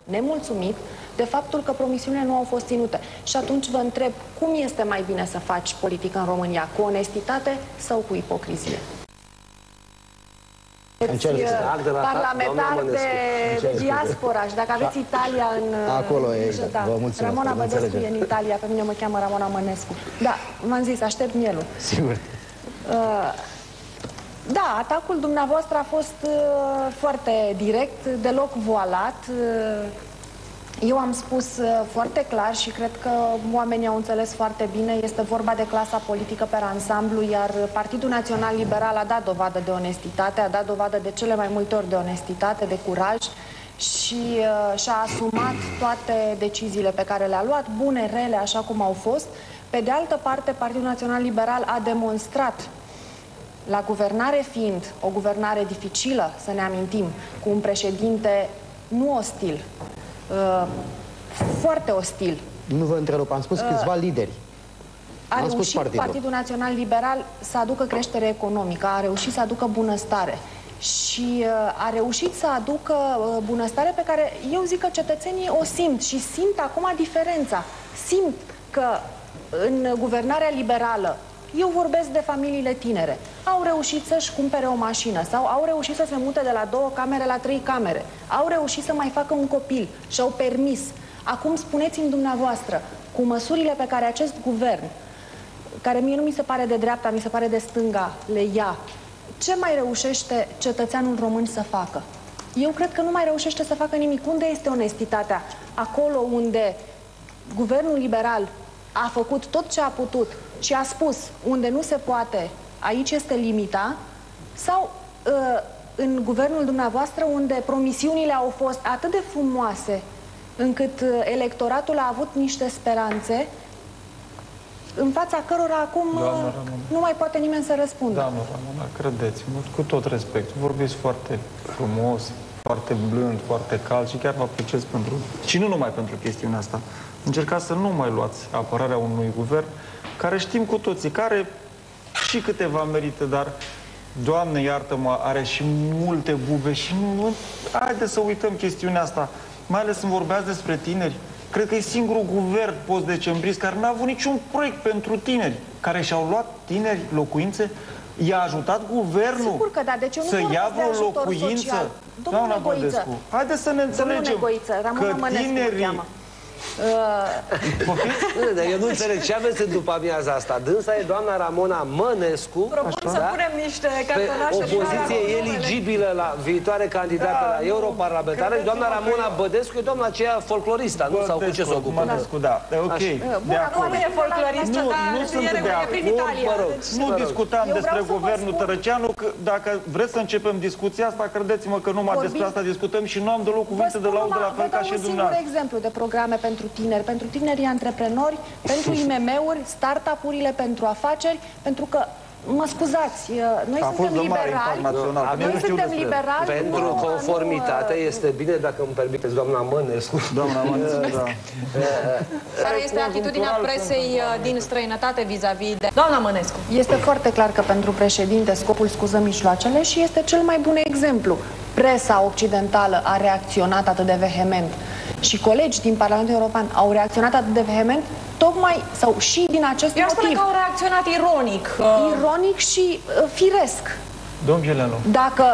nemulțumit de faptul că promisiunile nu au fost ținute. Și atunci vă întreb, cum este mai bine să faci politică în România? Cu onestitate sau cu ipocrizie? Parlamentar de diaspora și dacă aveți Italia în... Acolo e, vă mulțumesc. Ramona Bădescu e în Italia, pe mine mă cheamă Ramona Mănescu. Da, v-am zis, aștept mielul. Sigur. Da, atacul dumneavoastră a fost foarte direct, deloc voalat. Eu am spus foarte clar și cred că oamenii au înțeles foarte bine, este vorba de clasa politică pe ansamblu, iar Partidul Național Liberal a dat dovadă de onestitate, a dat dovadă de cele mai multe ori de onestitate, de curaj și și-a asumat toate deciziile pe care le-a luat, bune, rele, așa cum au fost. Pe de altă parte, Partidul Național Liberal a demonstrat, la guvernare fiind o guvernare dificilă, să ne amintim, cu un președinte nu ostil, foarte ostil. Nu vă întrerup, am spus câțiva lideri. A reușit Partidul Național Liberal să aducă creștere economică, a reușit să aducă bunăstare și a reușit să aducă bunăstare pe care eu zic că cetățenii o simt și simt acum diferența. Simt că în guvernarea liberală, eu vorbesc de familiile tinere, au reușit să-și cumpere o mașină sau au reușit să se mute de la 2 camere la 3 camere, au reușit să mai facă un copil și au permis. Acum spuneți-mi dumneavoastră, cu măsurile pe care acest guvern, care mie nu mi se pare de dreapta, mi se pare de stânga, le ia, ce mai reușește cetățeanul român să facă? Eu cred că nu mai reușește să facă nimic. Unde este onestitatea? Acolo unde guvernul liberal a făcut tot ce a putut și a spus unde nu se poate, aici este limita, sau în guvernul dumneavoastră unde promisiunile au fost atât de frumoase încât electoratul a avut niște speranțe în fața cărora acum nu mai poate nimeni să răspundă. Doamna Ramona, credeți-mă, cu tot respect, vorbiți foarte frumos, foarte blând, foarte cald și chiar vă apreciez pentru... Și nu numai pentru chestiunea asta. Încercați să nu mai luați apărarea unui guvern care știm cu toții, care și câteva merită, dar, Doamne, iartă-mă, are și multe bube și nu... Haideți să uităm chestiunea asta, mai ales când vorbeați despre tineri. Cred că e singurul guvern post-decembrist care n-a avut niciun proiect pentru tineri, care și-au luat tineri locuințe. I-a ajutat guvernul. Sigur că da, deci eu nu să ia vreo locuință. Doamna Bădescu, haideți să ne înțelegem că tinerii... Eu nu înțeleg ce aveți în după amiaza asta. Dânsa e doamna Ramona Mănescu. Propun să punem niște cartonașe. O poziție eligibilă la viitoare candidată la europarlamentară. Doamna Ramona Bădescu e doamna aceea folcloristă, nu? Sau cu ce se ocupă? Bădescu, da. Ok. Bun, acum e folcloristă, dar e prin Italia. Nu discutam despre guvernul Tărăceanu. Dacă vreți să începem discuția asta, credeți-mă că numai despre asta discutăm și nu am deloc cuvinte de laudă la fel ca și dumneavoastră. Vă dau un singur exemplu de programe pentru tineri, pentru tinerii antreprenori, pentru IMM-uri, startup-urile, pentru afaceri, pentru că, mă scuzați, noi suntem liberali. Noi suntem liberali. Pentru conformitate este bine, dacă îmi permiteți, doamna Mănescu. Doamna Mănescu, da. Care este atitudinea presei din străinătate vis-a-vis de... Doamna Mănescu. Este foarte clar că pentru președinte scopul scuză mijloacele și este cel mai bun exemplu. Presa occidentală a reacționat atât de vehement și colegi din Parlamentul European au reacționat atât de vehement tocmai sau și din acest motiv. Eu spun că au reacționat ironic. Ironic și firesc. Domnule, dacă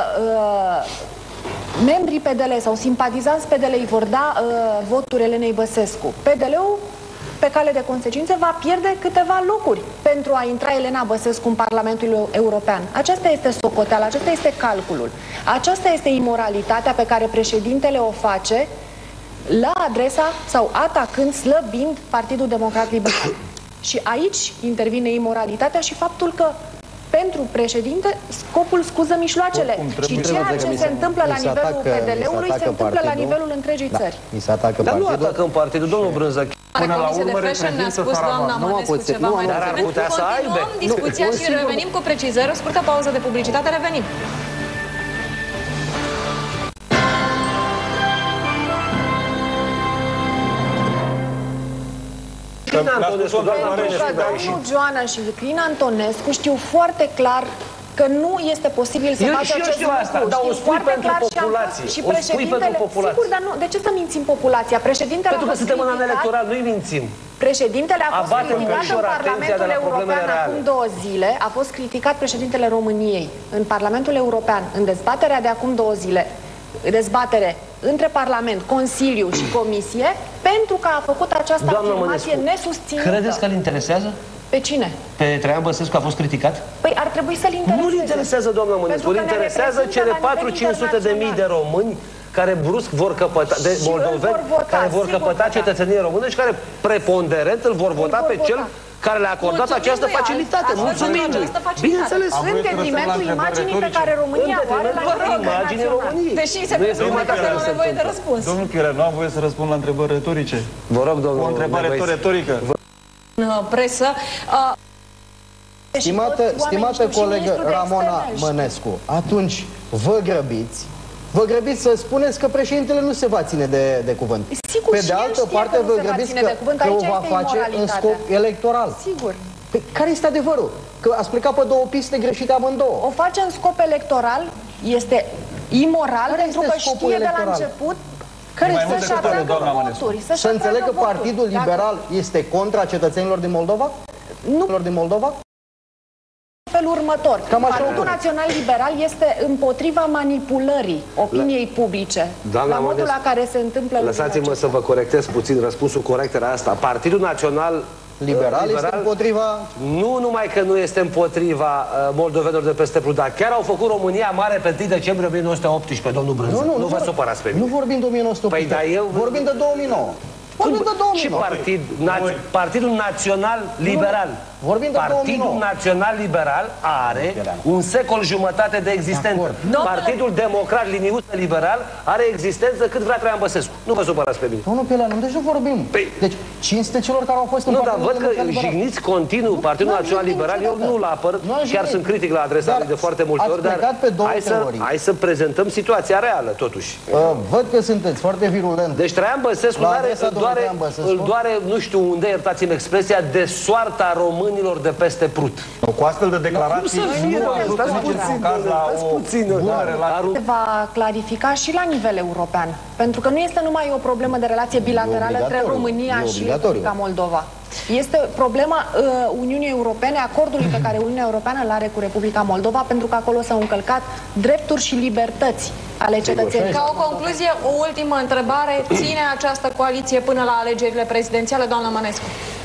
membrii PDL sau simpatizanți PDL îi vor da votul Elenei Băsescu, PDL-ul pe cale de consecințe va pierde câteva locuri pentru a intra Elena Băsescu în Parlamentul European. Aceasta este socoteala, acesta este calculul. Aceasta este imoralitatea pe care președintele o face la adresa sau atacând, slăbind Partidul Democrat Liberal. Și aici intervine imoralitatea și faptul că pentru președinte scopul scuză mijloacele. Și ceea ce se întâmplă la nivelul PDL-ului se întâmplă la nivelul întregii țări. Dar nu atacăm partidul, domnul Brânză. Până la urmă ne-a spus doamna Mănescu ceva mai devreme. Continuăm discuția și revenim cu precizări. O scurtă pauză de publicitate, revenim. Domnul Joana și Crin Antonescu știu foarte clar că nu este posibil să facă acest lucru. Asta, dar o spui pentru populație. Și președintele, sigur, dar nu, de ce să mințim populația? Președintele pentru că suntem în an electoral, nu-i mințim. Președintele a fost criticat în Parlamentul European acum 2 zile, a fost criticat președintele României în Parlamentul European, în dezbaterea de acum 2 zile, dezbatere între Parlament, Consiliu și Comisie, pentru că a făcut această afirmație nesusținută. Credeți că îl interesează? Pe cine? Pe Traian Băsescu a fost criticat? Păi ar trebui să-l intereseze. Nu-l interesează, doamna Mănescu, îl interesează cele 400-500.000 de români care brusc vor căpăta, de moldoveni, care vor căpăta cetățenie română și care preponderent îl vor vota pe cel care le-a acordat această facilitate. Mulțumim-lui! Bineînțeles! În detrimentul imaginii pe care România o are la nivel internațional. Deși se presupune că avem nevoie de răspuns. Domnul Chirea, nu am voie să răspund la întrebări retorice. Vă rog, domnul. O întrebare retorică. Presă. Stimată colegă Ramona Mănescu, atunci vă grăbiți să spuneți că președintele nu se va ține de cuvânt. Sigur, pe de altă parte, vă grăbiți că o va face în scop electoral. Sigur. Care este adevărul? Că ați plecat pe 2 piste greșite amândouă. O face în scop electoral, este imoral, pentru că știe de la început să-și atragă voturi. Să înțeleg că Partidul Liberal este contra cetățenilor din Moldova? Nu. Felul următor. Partidul Național Liberal este împotriva manipulării opiniei publice. La modul la care se întâmplă. Lăsați-mă să vă corectez puțin. Răspunsul corect era asta. Partidul Național Liberal este împotriva... Nu numai că nu este împotriva moldovenilor de peste Prut, dar chiar au făcut România mare pe 1 decembrie 1918, domnul Brânză. Nu vă supărați pe mine. Nu vorbim de 1918. Păi, dar vorbim de 2009. Și Partidul Național Liberal. Partidul Național Liberal are un secol jumătate de existență. Partidul Democrat Liniuță Liberal are existență cât vrea Traian Băsescu. Nu vă supărați pe mine. Domnul Pieleanu, deci nu vorbim. Deci, cinste celor care au fost în Partidul Național Liberal. Nu, dar văd că jigniți continuu Partidul Național Liberal. Eu nu-l apăr, chiar sunt critic la adresa lui de foarte multe ori, dar hai să prezentăm situația reală, totuși. Văd că sunteți foarte virulent. Deci Traian Băsescu îl doare, nu știu unde, iertați-mi expresia, de soarta românilor de peste Prut. Cu astfel de declarații nu ajută niciun caz la o bună relație. Va clarifica și la nivel european, pentru că nu este numai o problemă de relație bilaterală între România și Republica Moldova. Este problema Uniunii Europene, acordului pe care Uniunea Europeană îl are cu Republica Moldova, pentru că acolo s-au încălcat drepturi și libertăți ale cetățenilor. Ca o concluzie, o ultimă întrebare. Ține această coaliție până la alegerile prezidențiale, doamna Mănescu?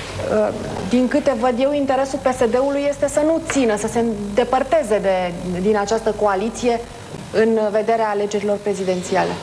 Din câte văd eu, interesul PSD-ului este să nu țină, să se îndepărteze din această coaliție în vederea alegerilor prezidențiale.